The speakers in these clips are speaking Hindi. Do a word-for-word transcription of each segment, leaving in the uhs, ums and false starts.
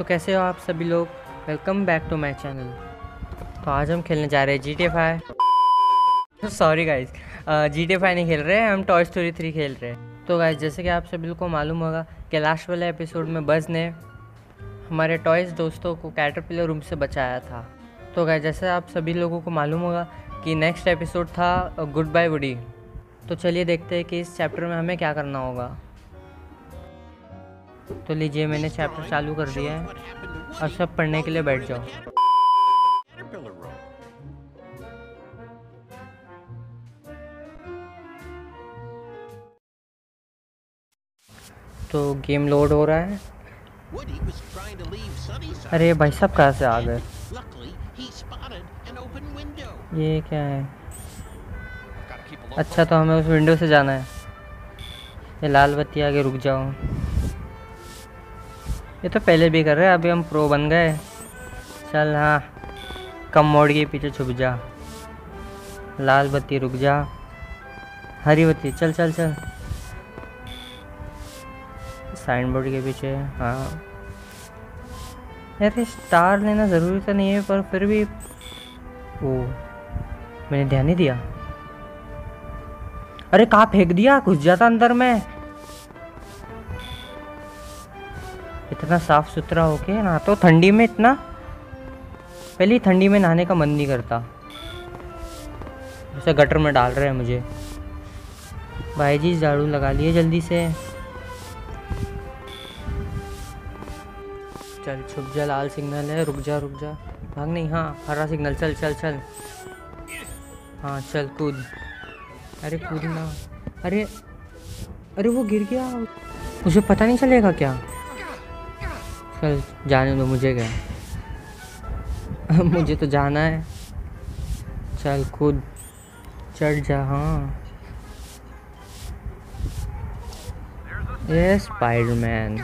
कैसे हो आप सभी लोग। Welcome back to my channel. तो आज हम खेलने जा रहे हैं G T A five. Sorry guys, G T A five नहीं खेल रहे हैं, हम टॉय स्टोरी थ्री खेल रहे हैं। तो गाइज जैसे कि आप सभी लोग को मालूम होगा कि लास्ट वाले एपिसोड में बज़ ने हमारे टॉयज़ दोस्तों को कैटरपिलर रूम से बचाया था। तो गाइज जैसे आप सभी लोगों को मालूम होगा कि नेक्स्ट एपिसोड था गुड बाय वुडी। तो चलिए देखते हैं कि इस चैप्टर में हमें क्या करना होगा। तो लीजिए, मैंने चैप्टर चालू कर दिया है और सब पढ़ने के लिए बैठ जाओ। तो गेम लोड हो रहा है। अरे भाई साहब कहाँ से आ गए? ये क्या है? अच्छा, तो हमें उस विंडो से जाना है। ये लाल बत्ती आगे रुक जाओ। ये तो पहले भी कर रहे हैं, अभी हम प्रो बन गए। चल हाँ, कम मोड़ के पीछे छुप जा। लाल बत्ती रुक जा, हरी बत्ती चल चल चल। साइन बोर्ड के पीछे। हाँ यार, स्टार लेना ज़रूरी तो नहीं है, पर फिर भी ओ मैंने ध्यान नहीं दिया। अरे कहाँ फेंक दिया, घुस जाता अंदर में। इतना साफ सुथरा होके ना, तो ठंडी में इतना, पहले ठंडी में नहाने का मन नहीं करता। जैसे गटर में डाल रहे हैं मुझे। भाई जी झाड़ू लगा लिए जल्दी से। चल छुप जा, लाल सिग्नल है, रुक जा रुक जा। भाग नहीं, हाँ हरा सिग्नल, चल चल चल। हाँ चल कूद। अरे कूदना। अरे अरे वो गिर गया, मुझे पता नहीं चलेगा क्या? चल जाने दो, मुझे क्या मुझे तो जाना है। चल कूद, चढ़ जा। हाँ ये स्पाइडरमैन।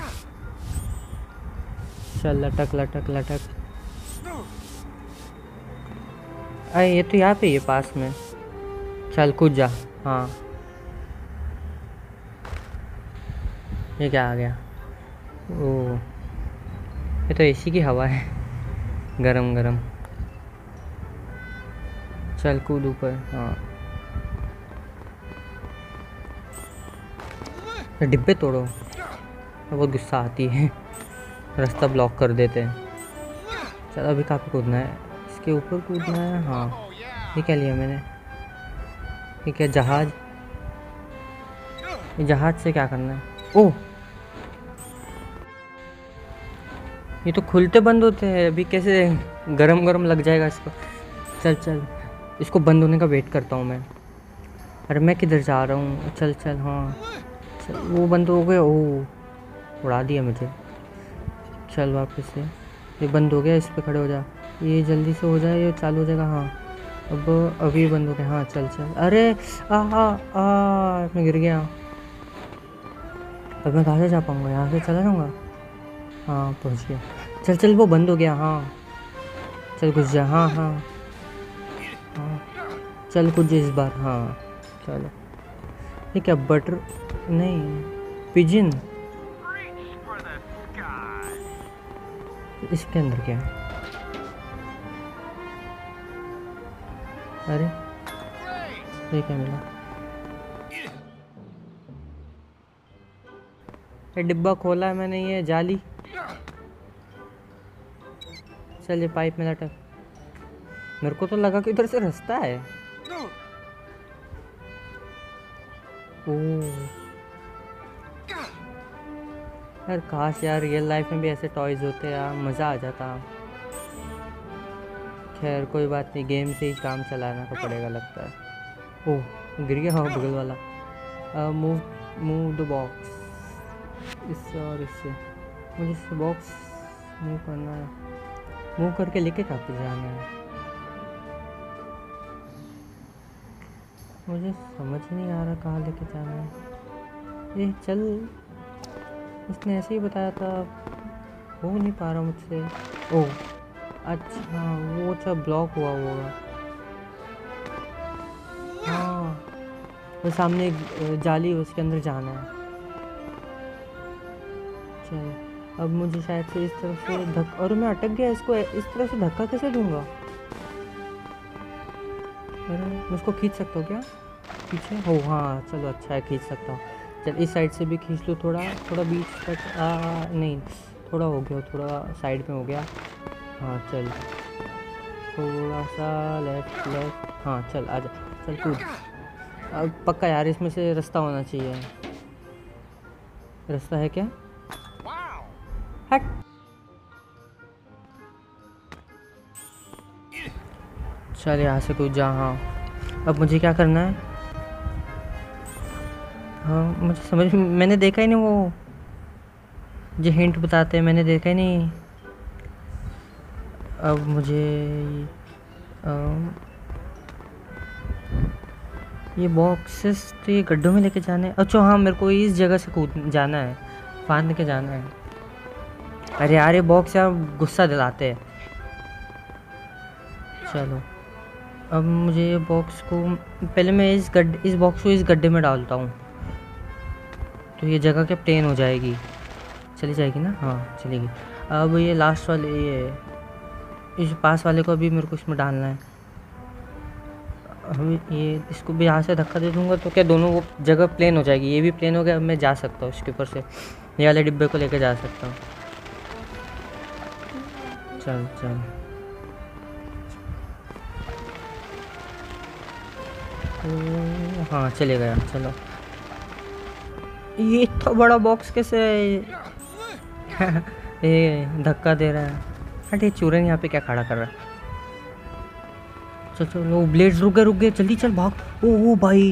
चल लटक लटक लटक। अरे ये तो यहाँ पे, ये पास में। चल कूद जा। हाँ ये क्या आ गया? ओ ये तो एसी की हवा है, गरम गरम। चल कूद ऊपर। हाँ डिब्बे तोड़ो, बहुत गुस्सा आती है, रास्ता ब्लॉक कर देते हैं। चल अभी कहाँ पे कूदना है? इसके ऊपर कूदना है। हाँ ये क्या लिया मैंने? ये क्या जहाज? ये जहाज से क्या करना है? ओह ये तो खुलते बंद होते हैं, अभी कैसे गरम गरम लग जाएगा इसको। चल चल, इसको बंद होने का वेट करता हूँ मैं। अरे मैं किधर जा रहा हूँ? चल चल। हाँ चल, वो बंद हो गया। ओह उड़ा दिया मुझे। चल वापस से, ये बंद हो गया, इस पे खड़े हो जा। ये जल्दी से हो जाए, ये चालू हो जाएगा। हाँ अब अभी बंद हो गया। हाँ चल चल। अरे आ आ आ मैं गिर गया। अब मैं कहाँ से जा पाऊँगा? यहाँ से चला जाऊँगा। हाँ पहुँच गया। चल चल, वो बंद हो गया। हाँ चल घुस जा। हाँ हाँ हाँ चल कुछ इस बार। हाँ चलो। ये क्या बटर नहीं, पिजन। इसके अंदर क्या है? अरे ये क्या मिला? ये डिब्बा खोला है मैंने, ये जाली। चल ये पाइप में लटक। मेरे को तो लगा कि इधर से रास्ता है। ओह यार, काश यार रियल लाइफ में भी ऐसे टॉयज़ होते यार, मज़ा आ जाता। खैर कोई बात नहीं, गेम से ही काम चलाना तो पड़ेगा लगता है। ओह गिर गया। हाँ बगल वाला। मूव मूव द बॉक्स, इससे और इससे मुझे इस बॉक्स मूव करना है। मूव करके लेके कहाँ पे जाना है? मुझे समझ नहीं आ रहा कहाँ लेके जाना है। ये चल, इसने ऐसे ही बताया था, हो नहीं पा रहा मुझसे। ओह अच्छा, वो अच्छा ब्लॉक हुआ होगा। हाँ वो सामने एक जाली, उसके अंदर जाना है। चल अब मुझे शायद से इस तरफ से धक और मैं अटक गया, इसको इस तरफ से धक्का कैसे दूंगा? अरे मैं इसको खींच सकता हूँ क्या पीछे? हो हाँ चलो अच्छा है, खींच सकता हूँ। चल इस साइड से भी खींच लो, थोड़ा थोड़ा बीच तक। आ नहीं थोड़ा हो गया, थोड़ा साइड में हो गया। हाँ चल थोड़ा सा लेफ्ट लेफ्ट, हाँ चल आजा, चल कूद। अब पक्का यार इसमें से रास्ता होना चाहिए। रास्ता है क्या? हट। चल यहाँ से कूद जा। हाँ अब मुझे क्या करना है? हाँ मुझे समझ, मैंने देखा ही नहीं वो जो हिंट बताते हैं, मैंने देखा ही नहीं। अब मुझे अम, ये बॉक्सेस तो ये गड्ढों में लेके जाने हैं। अच्छा हाँ मेरे को इस जगह से कूद जाना है, फांद के जाना है। अरे यार ये बॉक्स यार गुस्सा दिलाते हैं। चलो अब मुझे ये बॉक्स को पहले मैं इस गड्ढे इस बॉक्स को इस गड्ढे में डालता हूँ, तो ये जगह क्या प्लेन हो जाएगी, चली जाएगी ना? हाँ चलेगी। अब ये लास्ट वाले ये इस पास वाले को भी मेरे को इसमें डालना है। अभी ये इसको भी यहाँ से धक्का दे दूँगा तो क्या दोनों वो जगह प्लेन हो जाएगी। ये भी प्लेन हो गया, अब मैं जा सकता हूँ इसके ऊपर से, ये वाले डिब्बे को लेकर जा सकता हूँ। चल चल तो हाँ चले गया। चलो ये इतना बड़ा बॉक्स कैसे ये धक्का दे रहा है? हट, ये चूरन यहाँ पे क्या खड़ा कर रहा है? चल चल वो ब्लेड्स रुक गए रुक गए, जल्दी चल भाग। ओ ओ भाई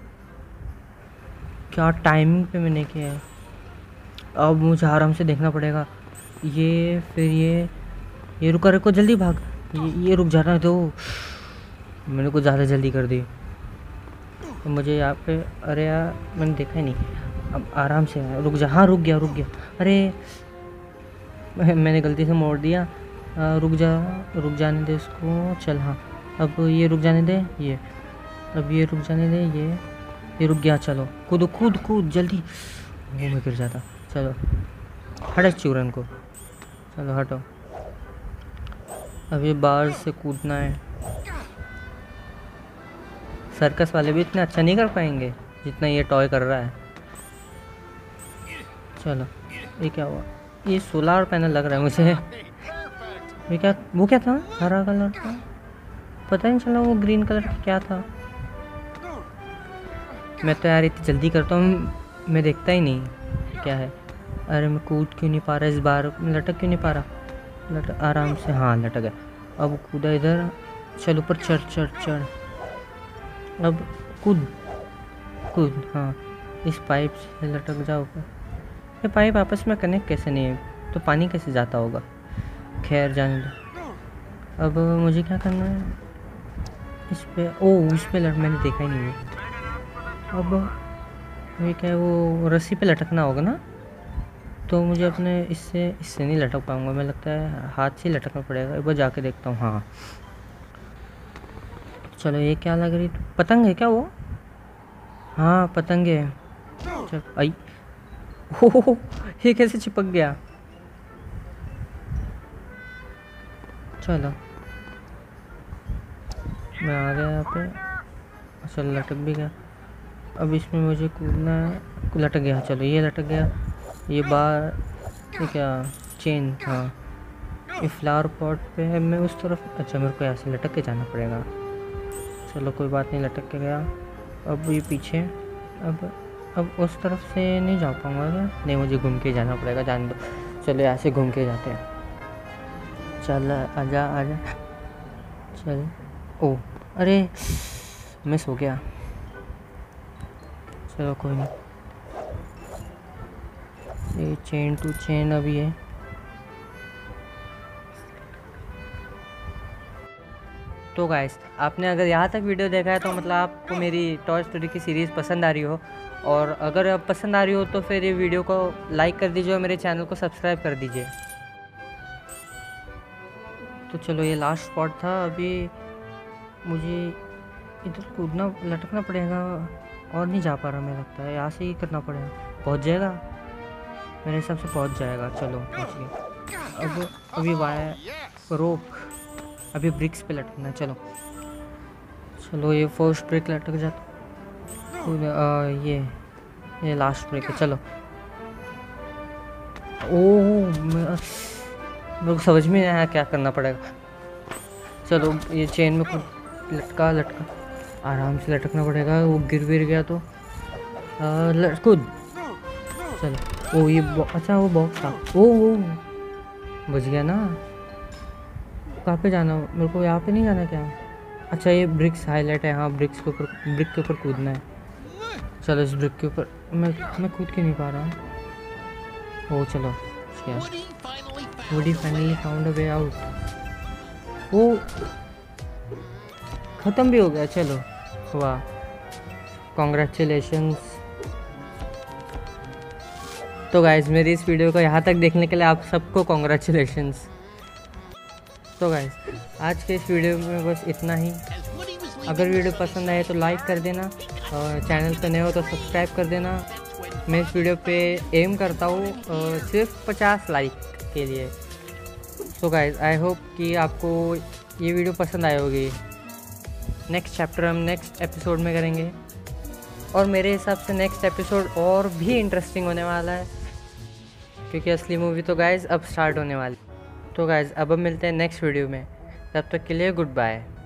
क्या टाइमिंग पे मैंने किया है। अब मुझे आराम से देखना पड़ेगा। ये फिर ये ये रुका रुको, जल्दी भाग। ये ये रुक जाना है, तो मैंने कुछ ज़्यादा जल्दी कर दी। तो मुझे यहाँ पे, अरे यार मैंने देखा ही नहीं। अब आराम से रुक जा। हाँ रुक गया रुक गया। अरे मैंने गलती से मोड़ दिया। आ, रुक जा, रुक जाने दे इसको। चल हाँ अब ये रुक जाने दे, ये अब ये रुक जाने दे, ये ये रुक गया। चलो कूद कूद कूद जल्दी। वो मैं गिर जाता। चलो हट चूरन को, चलो हटो। अब ये बाहर से कूदना है। सर्कस वाले भी इतना अच्छा नहीं कर पाएंगे जितना ये टॉय कर रहा है। चलो ये क्या हुआ? ये सोलार पैनल लग रहा है मुझे। ये क्या, वो क्या था हरा कलर का? पता नहीं चला वो ग्रीन कलर का क्या था। मैं तो यार इतनी जल्दी करता हूँ, मैं देखता ही नहीं क्या है। अरे मैं कूद क्यों नहीं पा रहा इस बार? लटक क्यों नहीं पा रहा? लटक आराम से, हाँ लटक गया। अब कूदा इधर। चल ऊपर चढ़ चढ़ चढ़। अब कूद कूद। हाँ इस पाइप से लटक जाओ ऊपर। ये पाइप आपस में कनेक्ट कैसे नहीं है? तो पानी कैसे जाता होगा? खैर जाने दो। अब मुझे क्या करना है? इस पे, ओ इस पे लट, मैंने देखा ही नहीं है। अब ये क्या है, वो रस्सी पे लटकना होगा ना? तो मुझे अपने इससे इससे नहीं लटक पाऊँगा, मैं लगता है हाथ से लटकना पड़ेगा। एक बार जाके देखता हूँ। हाँ चलो ये क्या लग रही? पतंग है क्या वो? हाँ पतंग है। चल आई। हो ये कैसे चिपक गया? चलो मैं आ गया यहाँ पे। चल लटक भी गया। अब इसमें मुझे कूदना है। लटक गया, चलो ये लटक गया। ये बार ये क्या चेन? हाँ ये फ्लावर पॉट पे है, मैं उस तरफ। अच्छा मेरे को यहाँ से लटक के जाना पड़ेगा। चलो कोई बात नहीं, लटक के गया। अब ये पीछे, अब अब उस तरफ से नहीं जा पाऊँगा क्या? नहीं मुझे घूम के जाना पड़ेगा, जान दो। चलो यहाँ से घूम के जाते हैं। चल आजा आजा। चल ओ अरे मिस हो गया। चलो कोई नहीं, ये चेन टू चेन अभी है। तो गाइस आपने अगर यहाँ तक वीडियो देखा है तो मतलब आपको मेरी टॉय स्टोरी की सीरीज़ पसंद आ रही हो, और अगर आप पसंद आ रही हो तो फिर ये वीडियो को लाइक कर दीजिए और मेरे चैनल को सब्सक्राइब कर दीजिए। तो चलो ये लास्ट स्पॉट था। अभी मुझे इधर कूदना लटकना पड़ेगा, और नहीं जा पा रहा मैं, लगता है यहाँ से ही करना पड़ेगा। पहुँच जाएगा मेरे हिसाब से पहुंच जाएगा। चलो पहुंच गया। अब अभी वायर रोप, अभी ब्रिक्स पे लटकना है। चलो चलो ये फर्स्ट ब्रिक लटक जाता। आ, ये ये लास्ट ब्रिक है। चलो ओह मेरे को समझ में नहीं आया क्या करना पड़ेगा। चलो ये चेन में कुछ लटका लटका आराम से लटकना पड़ेगा। वो गिर गिर गया तो कूद। चलो ओ ये अच्छा वो बॉक्स था। ओ ओ बच गया ना। कहाँ पे जाना मेरे को? यहाँ पे नहीं जाना क्या? अच्छा ये ब्रिक्स हाईलाइट है। हाँ ब्रिक्स के ऊपर, ब्रिक के ऊपर कूदना है। चलो इस ब्रिक के ऊपर मैं मैं कूद के नहीं पा रहा। ओ चलो क्या Woody finally found a way out. वो ख़त्म भी हो गया। चलो वाह कॉन्ग्रेचुलेशंस। तो गाइज मेरी इस वीडियो को यहाँ तक देखने के लिए आप सबको कॉन्ग्रेचुलेशंस। तो गाइज आज के इस वीडियो में बस इतना ही। अगर वीडियो पसंद आए तो लाइक कर देना और चैनल पर नए हो तो सब्सक्राइब कर देना। मैं इस वीडियो पे एम करता हूँ सिर्फ पचास लाइक के लिए। तो गाइज आई होप कि आपको ये वीडियो पसंद आई होगी। नेक्स्ट चैप्टर हम नेक्स्ट एपिसोड में करेंगे और मेरे हिसाब से नेक्स्ट एपिसोड और भी इंटरेस्टिंग होने वाला है क्योंकि असली मूवी तो गाइज अब स्टार्ट होने वाली। तो गाइज अब हम मिलते हैं नेक्स्ट वीडियो में। तब तक के लिए गुड बाय।